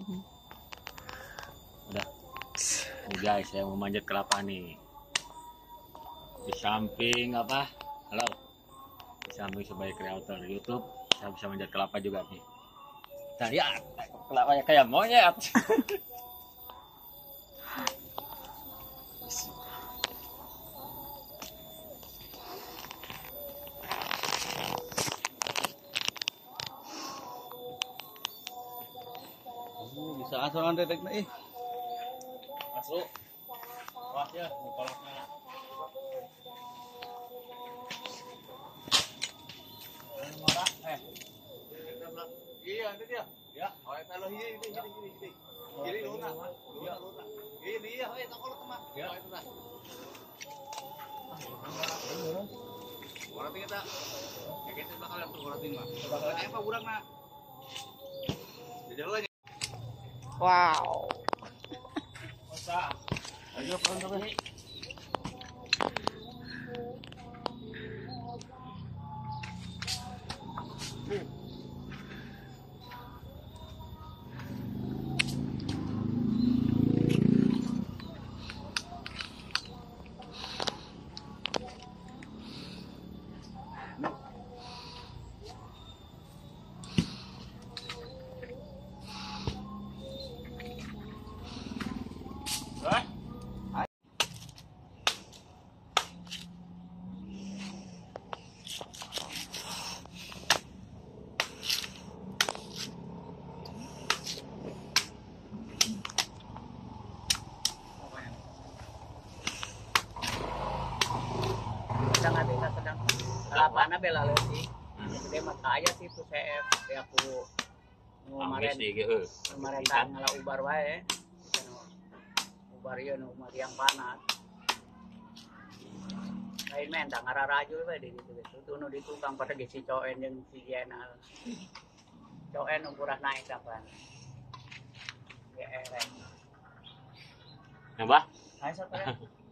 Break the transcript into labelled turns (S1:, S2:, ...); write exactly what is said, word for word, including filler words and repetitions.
S1: Udah. Nih guys, saya mau manjat kelapa nih. Di samping apa? Halo. Di samping sebagai kreator YouTube, saya bisa manjat kelapa juga nih. Kita lihat kelapanya kayak monyet.
S2: Bisa asalan detek na eh.
S1: Masuk. Awas ya, kolaknya. Eh.
S2: Iya, itu dia.
S1: Ya,
S2: Oh, kalau ini ini ini ini ini. Kiri luna. Luna luna. Ini ya, eh tak kolot teman.
S1: Ya.
S2: Oh, itu dah. Orang tinggal tak. Kayak gitu bakal yang tuh orang tinggal. Bakal apa urang nak? Jadi lo aja.
S3: Wow.
S1: masa. Ayo pronto ini.
S3: Sedang ada sedang kelapaan bela lagi. Jadi mata aja sih tuh saya kayak aku kemarin kemarin kan ngalah ubar wae. Ubar ieu nu yang panas. Lain men tak ngararaju wae di gitu gitu. Tuh nu di tukang pada si coen jeung si Jenal. Coen ukuran naik kapan. Ya erek.
S1: Nambah?
S3: Ayo satu ya.